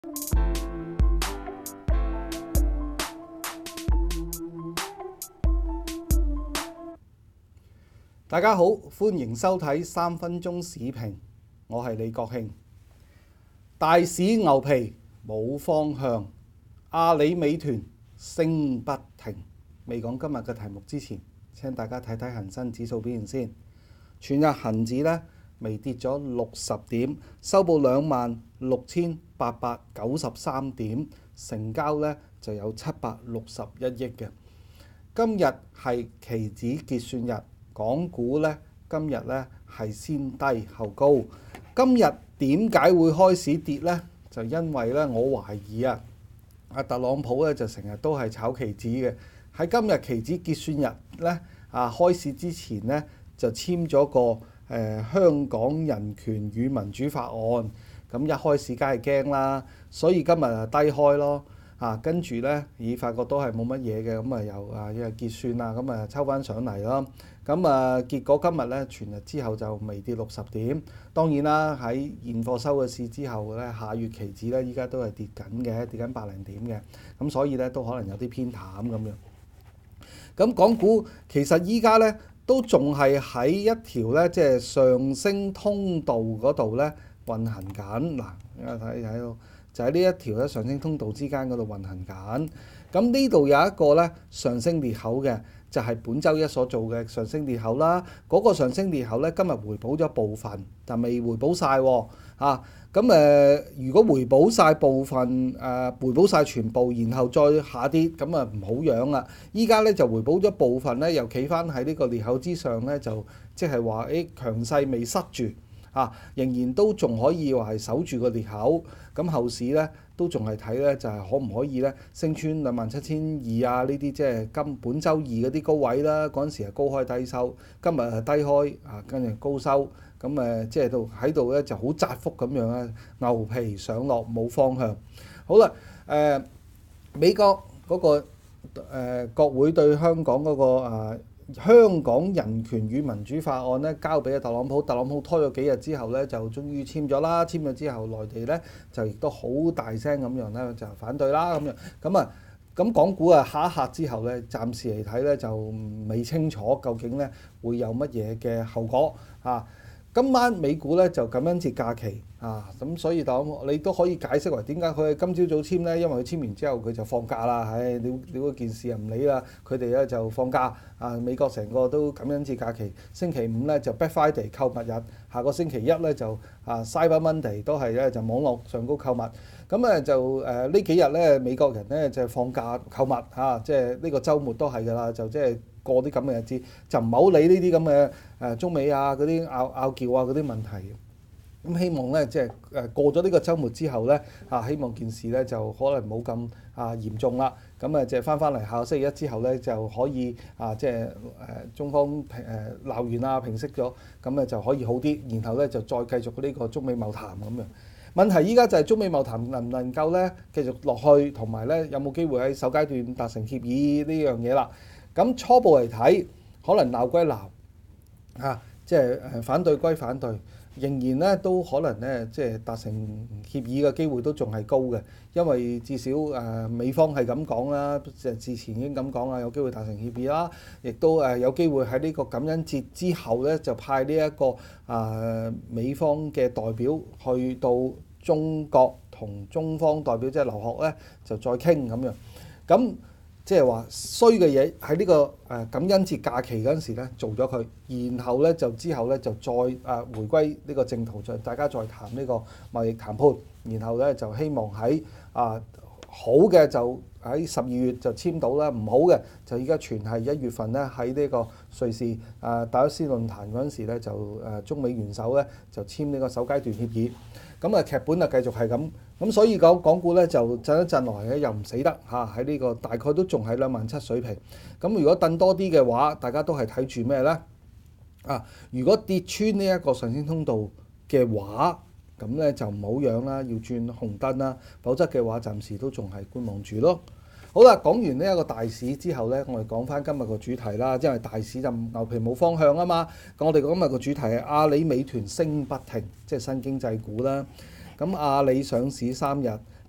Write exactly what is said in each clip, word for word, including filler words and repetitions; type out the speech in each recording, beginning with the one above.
大家好，歡迎收睇三分鐘時評，我係李國慶。大市牛皮冇方向，阿里美團升不停。未講今日嘅題目之前，請大家睇睇恒生指數表現先。全日恒指呢微跌咗六十點，收報兩萬六千八百九十三點，成交呢就有七百六十一億嘅。今日係期指結算日。港股咧今日咧係先低後高。今日點解會開始跌呢？就因為咧我懷疑啊，阿特朗普咧就成日都係炒期指嘅。喺今日期指結算日咧啊開市之前咧就簽咗個誒、呃、香港人權與民主法案。咁一開市梗係驚啦，所以今日啊低開咯。啊，跟住咧，已發覺都係冇乜嘢嘅，咁啊又啊因為結算啊，咁啊抽翻上嚟咯。咁啊結果今日咧全日之後就微跌六十點。當然啦，喺現貨收嘅市之後咧，下月期指咧依家都係跌緊嘅，跌緊百零點嘅。咁所以咧都可能有啲偏淡咁樣。咁港股其實依家咧都仲係喺一條咧即係上升通道嗰度咧運行緊。嗱，睇睇到。就喺呢一條咧上升通道之間嗰度運行緊，咁呢度有一個咧上升裂口嘅，就係、是、本週一所做嘅上升裂口啦。嗰、那個上升裂口咧今日回補咗部分，但未回補晒喎。啊，咁誒、呃，如果回補晒部分，誒、呃、回補晒全部，然後再下跌，咁啊唔好樣啦。依家咧就回補咗部分咧，又企翻喺呢個裂口之上咧，就即係話誒強勢未失住。啊，仍然都仲可以話係守住個裂口，咁後市咧都仲係睇咧就係、是、可唔可以咧升穿兩萬七千二啊？呢啲即係今本週二嗰啲高位啦，嗰陣時係高開低收，今日係低開啊，跟住高收，咁誒即係到喺度咧就好窄幅咁樣啊，牛皮上落冇方向。好啦，誒、呃、美國嗰、那個誒、呃、國會對香港嗰、那個、呃香港人權與民主法案咧交俾阿特朗普，特朗普拖咗幾日之後咧就終於簽咗啦，簽咗之後內地咧就亦都好大聲咁樣咧就反對啦咁樣，咁啊咁港股啊下一刻之後咧，暫時嚟睇咧就未清楚究竟咧會有乜嘢嘅後果啊。今晚美股咧就感恩節假期啊，咁所以當你都可以解釋為點解佢今朝早簽咧，因為佢簽完之後佢就放假啦，唉，了了嗰件事又唔理啦，佢哋咧就放假啊，美國成個都感恩節假期，星期五咧就 Black Friday 購物日，下個星期一咧就啊 Cyber Monday 都係咧就網絡上高購物，咁誒就誒、呃、呢幾日咧美國人咧就放假購物嚇，即係呢個週末都係㗎啦，就即係。過啲咁嘅日子，就唔好理呢啲咁嘅誒中美啊嗰啲拗拗撬啊嗰啲問題。咁希望咧即係誒過咗呢個週末之後咧，啊希望件事咧就可能冇咁啊嚴重啦。咁啊即係翻翻嚟下個星期一之後咧就可以啊即係誒中方誒鬧完啊平息咗，咁啊就可以好啲。然後咧就再繼續呢個中美貿談咁樣。問題依家就係中美貿談能唔能夠咧繼續落去，同埋咧有冇機會喺首階段達成協議呢樣嘢啦。咁初步嚟睇，可能鬧歸鬧，嚇、啊，即係誒反對歸反對，仍然咧都可能咧即係達成協議嘅機會都仲係高嘅，因為至少誒、呃、美方係咁講啦，就之前已經咁講啦，有機會達成協議啦，亦都誒有機會喺呢個感恩節之後咧就派呢、這、一個啊、呃、美方嘅代表去到中國同中方代表即係劉鶴咧就再傾咁樣，咁。即係話衰嘅嘢喺呢個誒感恩節假期嗰陣時咧做咗佢，然後咧就之後咧就再誒回歸呢個正途，再大家再談呢個貿易談判，然後咧就希望喺啊好嘅就喺十二月就簽到啦，唔好嘅就依家全係一月份咧喺呢個瑞士誒達沃斯論壇嗰陣時咧就誒中美元首咧就簽呢個首階段協議。咁啊劇本啊繼續係咁，咁所以講港股咧就震一震來咧又唔死得嚇，喺呢個大概都仲喺兩萬七水平。咁如果掟多啲嘅話，大家都係睇住咩咧？啊，如果跌穿呢一個上升通道嘅話，咁咧就唔好樣啦，要轉紅燈啦，否則嘅話暫時都仲係觀望住咯。好啦，講完呢一個大市之後咧，我哋講翻今日個主題啦，因為大市就牛皮冇方向啊嘛。咁我哋今日個主題係阿里美團升不停，即係新經濟股啦。咁阿里上市三日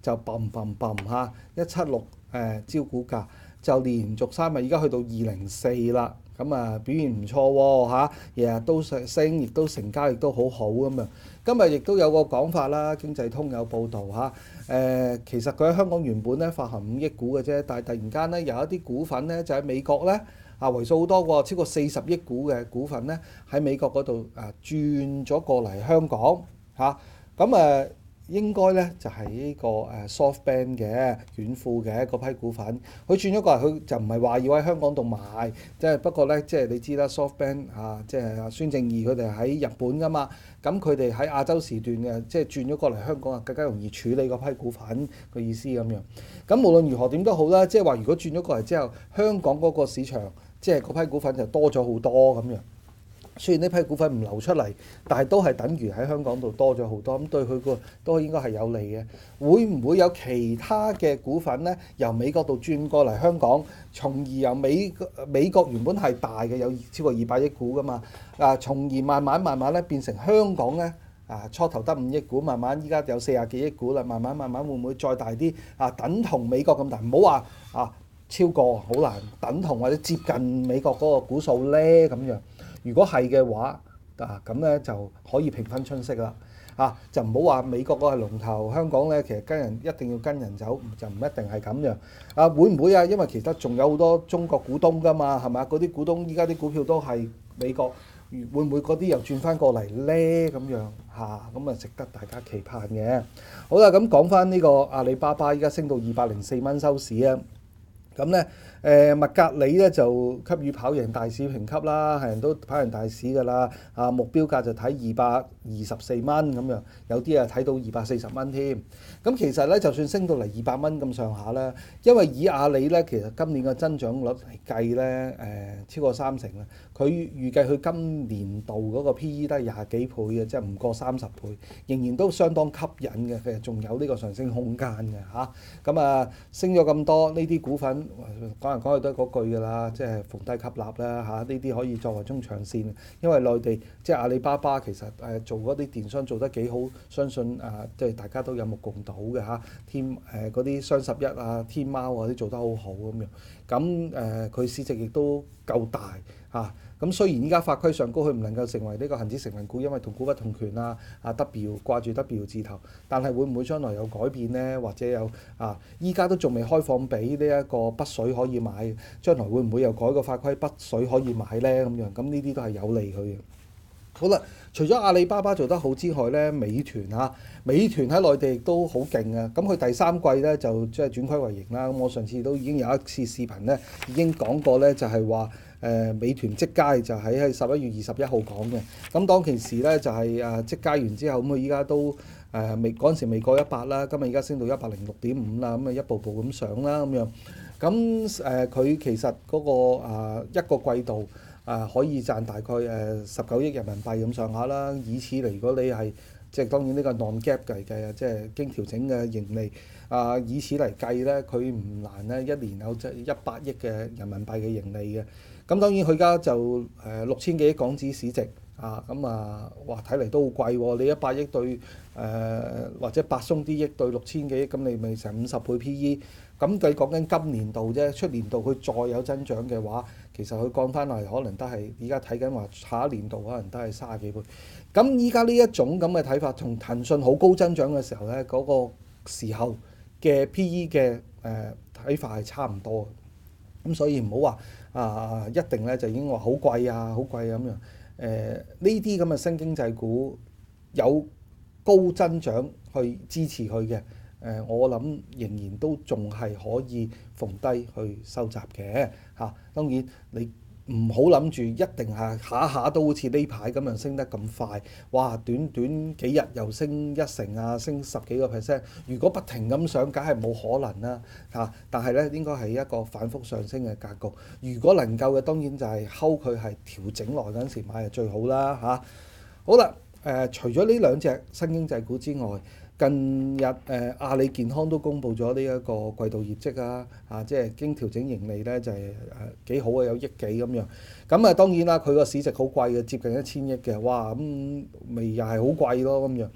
就砰砰砰嚇一七六誒招股價，就連續三日，而家去到二零四啦。咁啊表現唔錯喎嚇，日日都上升，亦都成交亦都好好咁樣。今日亦都有個講法啦，經濟通有報導嚇，誒其實佢喺香港原本咧發行五億股嘅啫，但係突然間咧有一啲股份咧就喺美國咧啊為數好多喎，超過四十億股嘅股份咧喺美國嗰度啊轉咗過嚟香港嚇，咁誒。應該咧就係呢個誒 SoftBank 嘅軟庫嘅嗰批股份，佢轉咗過嚟，佢就唔係話要喺香港度買，即係不過咧，即係你知啦 ，SoftBank 啊，即係孫正義佢哋喺日本噶嘛，咁佢哋喺亞洲時段嘅，即係轉咗過嚟香港啊，更加容易處理嗰批股份個意思咁樣。咁無論如何點都好啦，即係話如果轉咗過嚟之後，香港嗰個市場即係嗰批股份就多咗好多咁樣。雖然呢批股份唔流出嚟，但係都係等於喺香港度多咗好多，咁對佢個都應該係有利嘅。會唔會有其他嘅股份咧，由美國度轉過嚟香港，從而由美美國原本係大嘅，有超過二百億股噶嘛，啊，從而慢慢慢慢咧變成香港咧，啊初頭得五億股，慢慢依家有四十幾億股啦，慢慢慢慢會唔會再大啲？啊，等同美國咁大，唔好話啊超過，好難等同或者接近美國嗰個股數咧咁樣。如果係嘅話，啊咁咧就可以平分春色啦，啊就唔好話美國嗰個係龍頭，香港咧其實跟人一定要跟人走，就唔一定係咁樣。啊會唔會啊？因為其實仲有好多中國股東㗎嘛，係咪？嗰啲股東依家啲股票都係美國，會唔會嗰啲又轉翻過嚟咧？咁樣嚇，咁啊值得大家期盼嘅。好啦，咁講翻呢個阿里巴巴，依家升到二百零四蚊收市啊！咁咧，誒麥格理咧就給予跑贏大市評級啦，係人都跑贏大市㗎啦。啊目標價就睇二百二十四蚊咁樣，有啲啊睇到二百四十蚊添。咁其實咧，就算升到嚟二百蚊咁上下啦，因為以阿里咧，其實今年嘅增長率嚟計咧，誒、呃、超過三成啦。佢預計佢今年度嗰個 P E 都係廿幾倍嘅，即係唔過三十倍，仍然都相當吸引嘅。其實仲有呢個上升空間嘅嚇。咁啊，升咗咁多呢啲股份，講嚟講去都係嗰句㗎啦，即係逢低吸納啦嚇。呢啲可以作為中長線，因為內地即係阿里巴巴其實誒做嗰啲電商做得幾好，相信啊即係大家都有目共睹嘅嚇。天誒嗰啲雙十一啊、天貓嗰啲做得好好咁樣。咁誒佢市值亦都夠大嚇。咁雖然依家法規上高，佢唔能夠成為呢個恆指成分股，因為同股不同權啊，啊 W 掛住 W 字頭，但係會唔會將來有改變呢？或者有啊？依家都仲未開放俾呢一個北水可以買，將來會唔會又改個法規北水可以買呢？咁樣咁呢啲都係有利佢嘅。好啦，除咗阿里巴巴做得好之外咧，美團啊，美團喺內地亦都好勁啊！咁佢第三季咧就即係轉虧為盈啦。咁我上次都已經有一次視頻咧，已經講過咧，就係話誒美團積佳就喺喺十一月二十一號講嘅。咁當其時咧就係誒積佳完之後，咁佢依家都誒未嗰陣時未過一百啦，今日而家升到一百零六點五啦，咁啊一步步咁上啦咁樣。咁誒佢其實嗰、那個啊、呃、一個季度。啊，可以賺大概誒十九億人民幣咁上下啦。以此嚟，如果你係即係當然呢個 non-GAAP 計計啊，即係經調整嘅盈利啊，以此嚟計咧，佢唔難咧一年有即係一百億嘅人民幣嘅盈利嘅。咁當然佢而家就誒六千幾億港紙市值啊，咁啊，哇睇嚟都好貴喎！你一百億對誒、呃、或者百鬆啲億對六千幾億，咁你咪成五十倍 P E。咁佢講緊今年度啫，出年度佢再有增長嘅話，其實佢降翻嚟可能都係而家睇緊話下一年度可能都係三十幾倍。咁依家呢一種咁嘅睇法，同騰訊好高增長嘅時候咧，嗰、那個時候嘅 P E 嘅誒睇法係差唔多嘅。咁所以唔好話啊一定咧就已經話好貴啊，好貴啊咁樣。誒呢啲咁嘅新經濟股有高增長去支持佢嘅。誒、呃，我諗仍然都仲係可以逢低去收集嘅嚇、啊。當然你唔好諗住一定係下下都好似呢排咁樣升得咁快，哇！短短幾日又升一成啊，升十幾個 percent。如果不停咁上，梗係冇可能啦嚇、啊。但係咧，應該係一個反覆上升嘅格局。如果能夠嘅，當然就係睺佢係調整來嗰陣時買係最好啦嚇、啊。好啦，誒、呃，除咗呢兩隻新經濟股之外，近日誒、呃、阿里健康都公布咗呢一個季度業績啊，啊即係經調整盈利咧就係誒幾好啊，有億幾咁樣。咁啊當然啦，佢個市值好貴嘅，接近一千億嘅，哇咁咪又係好貴咯咁樣。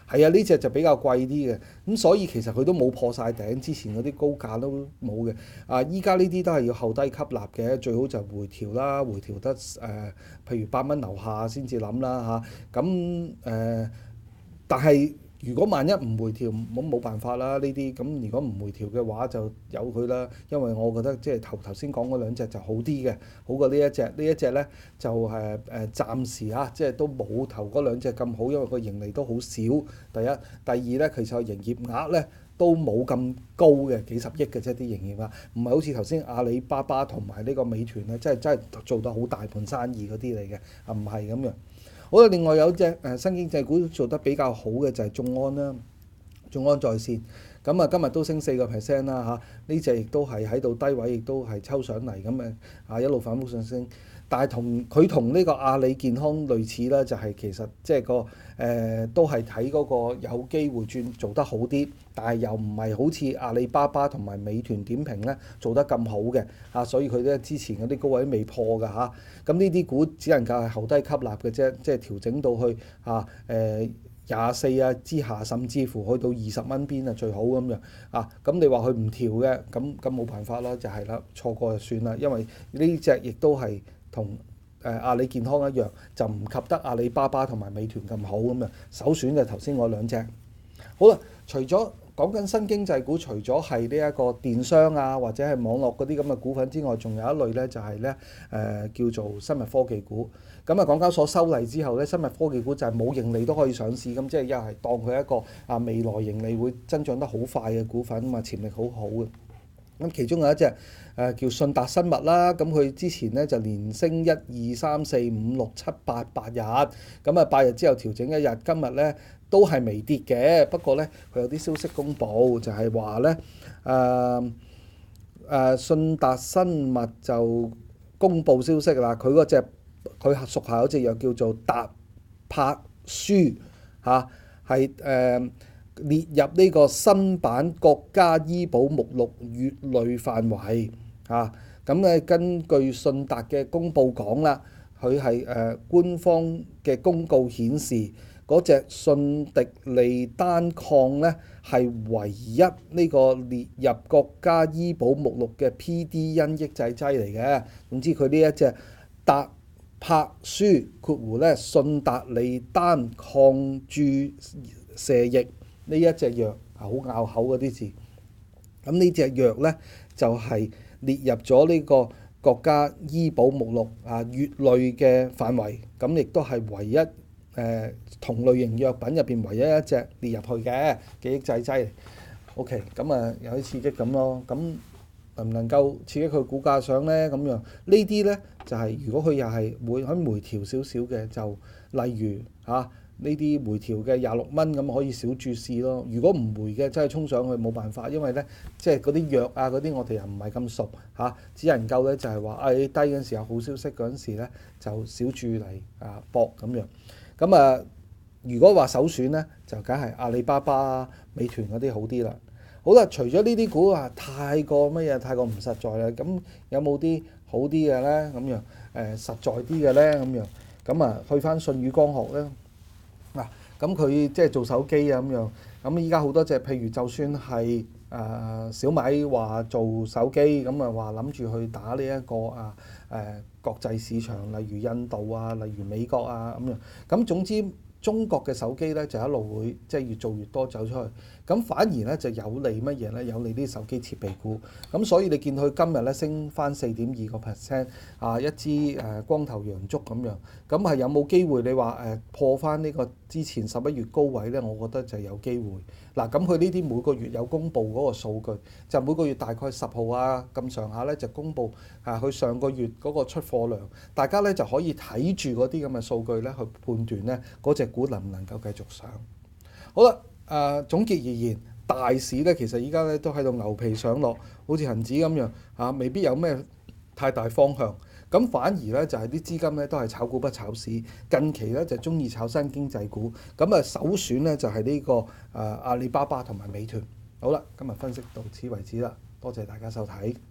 係啊，呢隻就比較貴啲嘅，咁所以其實佢都冇破晒頂，之前嗰啲高價都冇嘅。啊，依家呢啲都係要後低吸納嘅，最好就回調啦，回調得誒、呃，譬如八蚊樓下先至諗啦嚇。咁、啊、誒、呃，但係如果萬一唔回調，咁冇辦法啦呢啲。咁如果唔回調嘅話，就由佢啦。因為我覺得即係頭頭先講嗰兩隻就好啲嘅，好過呢一隻。呢一隻咧就誒誒、呃、暫時啊，即係都冇頭嗰兩隻咁好，因為個盈利都好少。第一，第二咧，其實營業額咧都冇咁高嘅，幾十億嘅啫啲營業額，唔係好似頭先阿里巴巴同埋呢個美團咧，真係真係做到好大盤生意嗰啲嚟嘅，啊唔係咁樣。好啦，另外有隻誒新經濟股做得比較好嘅就係眾安啦，眾安在線，咁啊今日都升四個 percent 啦嚇，呢隻亦都係喺度低位，亦都係抽上嚟咁誒啊一路反覆上升，但係同佢同呢個阿里健康類似啦，就係、是、其實即係個誒、呃、都係睇嗰個有機會轉做得好啲，但係又唔係好似阿里巴巴同埋美團點評咧做得咁好嘅啊，所以佢咧之前嗰啲高位未破㗎嚇，咁呢啲股只能夠係後低吸納嘅啫，即係調整到去啊誒廿四啊之下，甚至乎去到二十蚊邊啊最好咁樣啊，咁你話佢唔調嘅，咁咁冇辦法啦，就係、是、啦，錯過就算啦，因為呢隻亦都係同誒阿里健康一樣，就唔及得阿里巴巴同埋美團咁好咁樣，首選就頭先我兩隻。好啦，除咗講緊新經濟股，除咗係呢一個電商啊，或者係網絡嗰啲咁嘅股份之外，仲有一類咧，就係咧誒叫做生物科技股。咁啊，港交所修例之後咧，生物科技股就係冇盈利都可以上市，咁即係又係當佢一個啊未來盈利會增長得好快嘅股份，咁啊潛力好好嘅。咁其中有一隻誒、呃、叫信達生物啦，咁佢之前咧就連升一二三四五六七八八日，咁啊八日之後調整一日，今日咧都係微跌嘅，不過咧佢有啲消息公布，就係話咧誒誒信達生物就公布消息啦，佢嗰隻佢屬下有隻藥叫做達柏舒嚇，係誒。呃列入呢個新版國家醫保目錄乙類範圍啊，咁咧根據信達嘅公佈講啦，佢係誒官方嘅公告顯示，嗰隻信迪利單抗咧係唯一呢個列入國家醫保目錄嘅 P D 因抑制劑嚟嘅。總之佢呢一隻達柏舒括弧咧信達利單抗注射液。呢一隻藥好拗口嗰啲字，咁呢隻藥咧就係、是、列入咗呢個國家醫保目錄啊乙類嘅範圍，咁亦都係唯一誒、呃、同類型藥品入邊唯一一隻列入去嘅嘅抑制劑。OK， 咁啊有啲刺激咁咯，咁能唔能夠刺激佢股價上咧？咁樣呢啲咧就係、是、如果佢又係會喺回調少少嘅，就例如嚇。啊呢啲回調嘅廿六蚊咁可以小注試咯。如果唔回嘅，真係衝上去冇辦法，因為咧即係嗰啲藥啊嗰啲我哋又唔係咁熟嚇、啊，只能夠咧就係話誒低嗰陣時有好消息嗰陣時咧就小注嚟啊搏咁樣。咁啊，如果話首選咧就梗係阿里巴巴、美團嗰啲好啲啦。好啦，除咗呢啲股啊，太過乜嘢，太過唔實在啦。咁有冇啲好啲嘅咧？咁樣誒、呃、實在啲嘅咧？咁樣咁啊，去翻舜宇光學咧。嗱，咁佢即係做手機啊咁樣，咁依家好多隻，譬如就算係誒、呃、小米話做手機，咁啊話諗住去打呢、這、一個啊誒、呃、國際市場，例如印度啊，例如美國啊咁樣，咁總之中國嘅手機咧就一路會即係越做越多走出去，咁反而咧就有利乜嘢咧？有利啲手機設備股，咁所以你見佢今日咧升翻四點二個 percent 啊，一支誒光頭洋燭咁樣，咁係有冇機會你話誒破翻呢個之前十一月高位咧？我覺得就有機會。嗱，咁佢呢啲每個月有公布嗰個數據，就每個月大概十號啊咁上下咧就公布啊佢上個月嗰個出貨量，大家咧就可以睇住嗰啲咁嘅數據咧去判斷咧嗰隻股能唔能夠繼續上。好啦，誒、呃、總結而言，大市咧其實依家咧都喺度牛皮上落，好似恒指咁樣嚇、啊，未必有咩太大方向。咁反而咧就係、是、啲資金咧都係炒股不炒市，近期咧就中意炒新經濟股。咁啊首選咧就係、是、呢、這個誒、呃、阿里巴巴同埋美團。好啦，今日分析到此為止啦，多謝大家收睇。